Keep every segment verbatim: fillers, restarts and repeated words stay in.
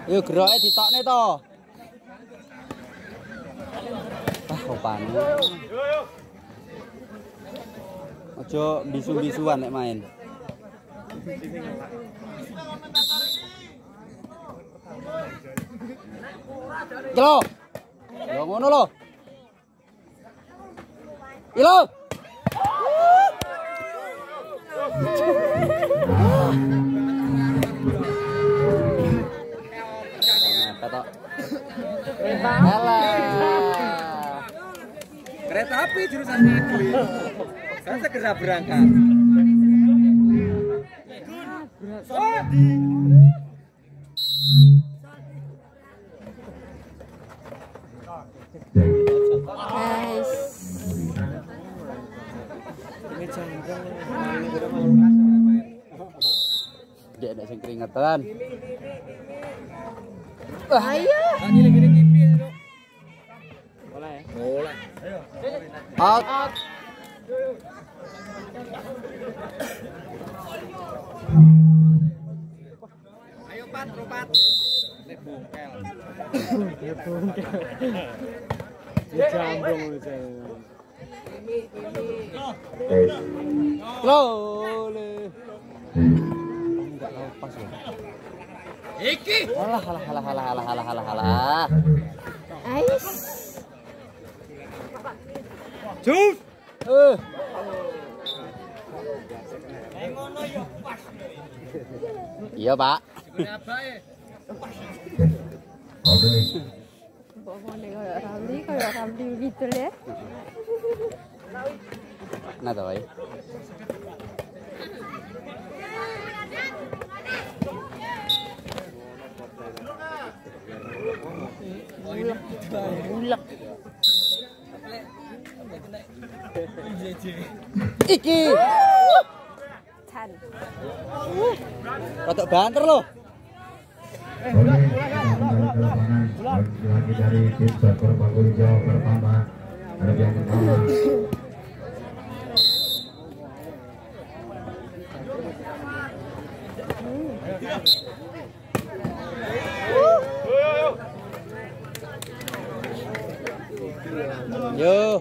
Yo geroke ditokne to. Ah opane. Ojo bisu-bisuan nek main. Yo. Yo ngono lho. Yo. Kereta api jurusan Magli. Kan segera berangkat. Guys. Dia ada sing keringetan. Ayo. Bola ya? Bola. Out. Out. Ayo Pat, Ropat. Nek bungkel. Ya bungkel. Ya jambung aja. Lo le. Enggak lepas ya. Iki. Alah alah alah alah alah alah alah alah. Ais. Jus. Eh. Iya, Pak. Pokoknya kayak Ramli, kayak Ramli gitu ya. Nah, tahu ya. Bulak, bulak. Iki. Chan. Rotok banter loh. Lagi dari tim Jakor Bangun Jawa pertama ada yang pertama. Yo.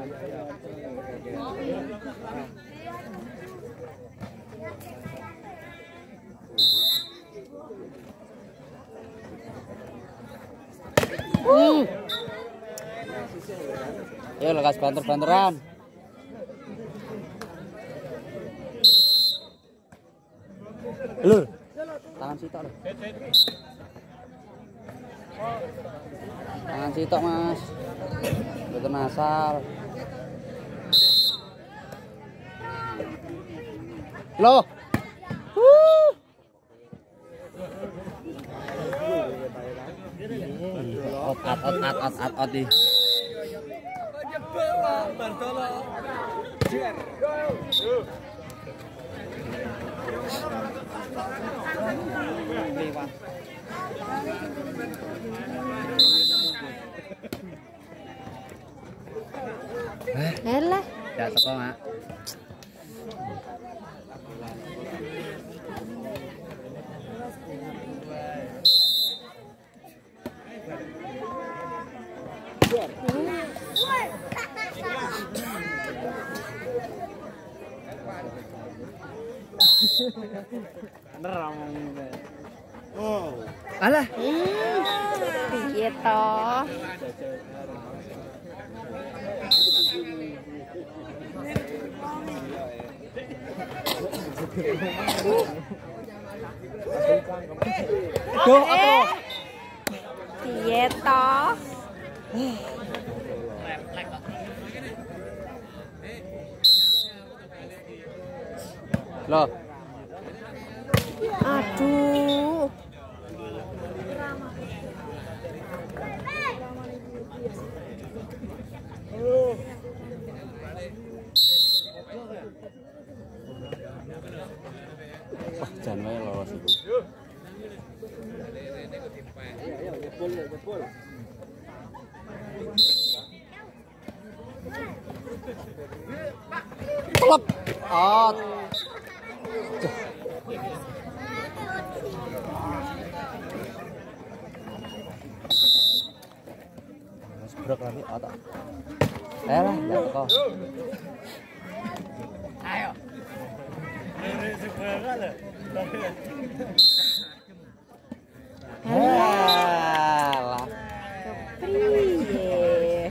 Hmm. Yo lekas banter-banteran. Lho. Tangan sitok lho. Tangan sitok, Mas. Betul asal. Loh. Huh. Ot at ot at ot at ot di. Elah. Ya teko, Mak. Oh. Alah. Piye toh? Duh, Eh. Piye toh? Loh. Aduh. Wah, jan wae lolos iku. Klep. Out. Jebrok lagi otak. Eh lah, enggak kok. Ayo. Alah. Kepriye.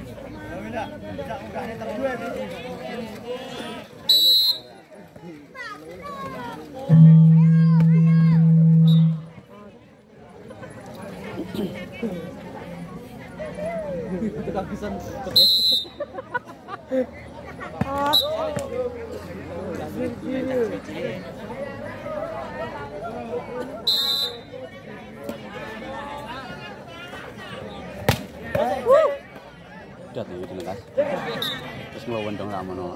Itu kakisan Ot. Udah tuh di lekas. Terus ngelawan dong ramono.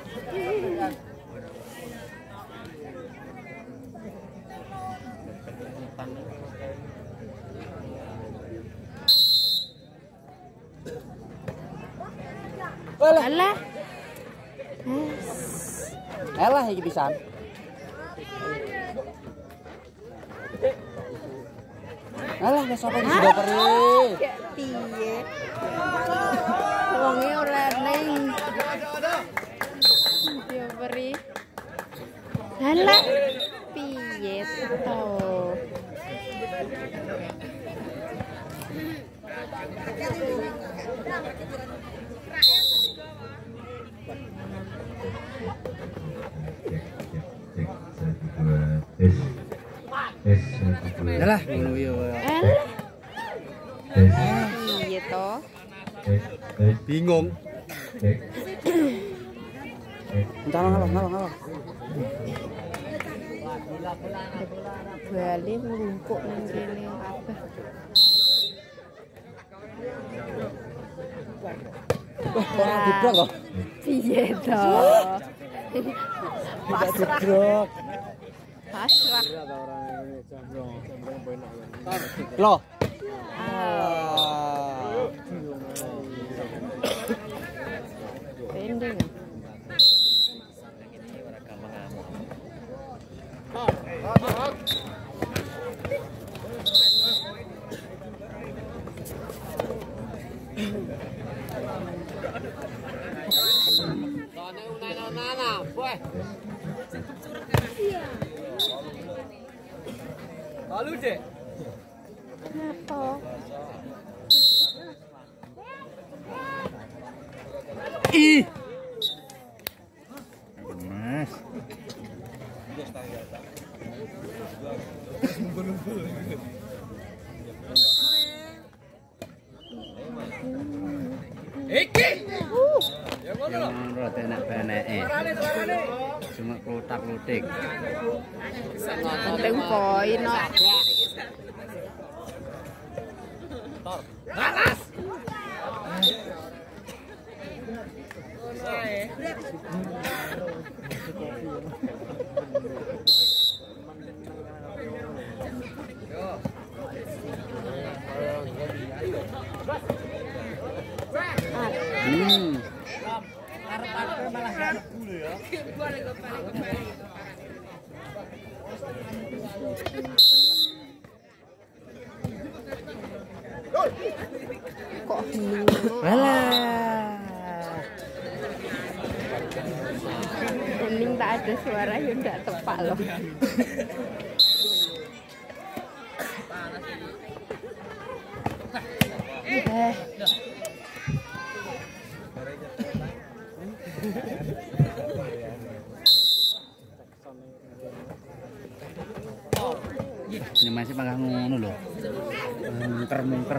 Alah. Elah iki pisan. Alah wis apa iki peri. Kayak piye? Wonge ora ning. Dia beri. Alah. Piye to? S S satu dua Alah ngono ya. Alah. S Piye to? S S Bingung. S Entar ngalor ngalor ngalor. Bali nglumpuk nang kene kabeh. Wah, kok jebrok kok. Piye to? Pasrah. jebrok. Pasrah. Ada orang ini cambrong, cambrong benak. Loh. Pending. Lalu deh. Kenapa? Ih. Mas. Iki. Ya ngono lho. Rada enak beneke. Cuma klotak-klotik. Penting poin no. Panas. Hmm. Kok bingung? Alah. Kuning tak ada suara yang tidak tepat loh. Eh. Ini masih pangkah ngono lho. Mungker-mungker.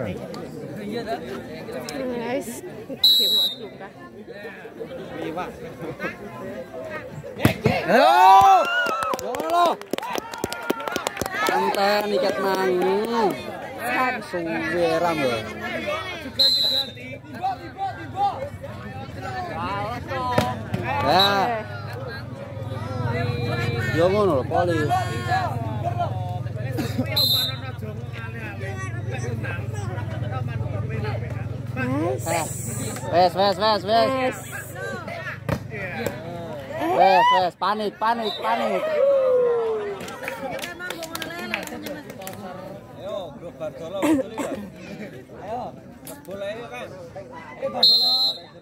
Guys, game suka. Halo. Halo. Panten ikat mangu. Suwe ram lho. Ya. Yo ngono lho, poli. Wes, wes, wes, wes. Wes, wes, panik, panik, panik. Yo, Bartolo. Boleh kan? Eh, Bandolo.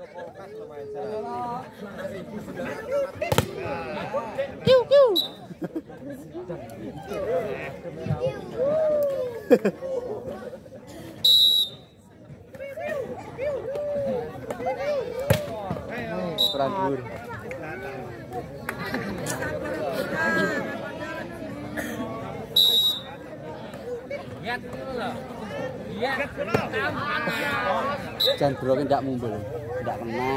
Kiu kiu. Perantur. Lihat dulu loh. Lihat dulu. Jangan bro tidak mumbul, tidak kena.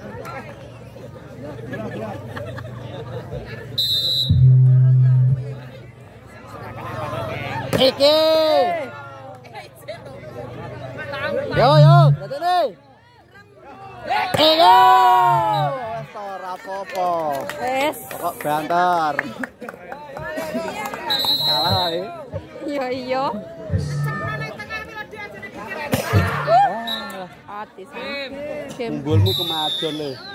Iki. Yo yo, datang nih. Iki. Wes ora apa-apa. Wes. Kok banter. Kalah ae. Iya iya. Ati sam. Mumbulmu kemajon lho.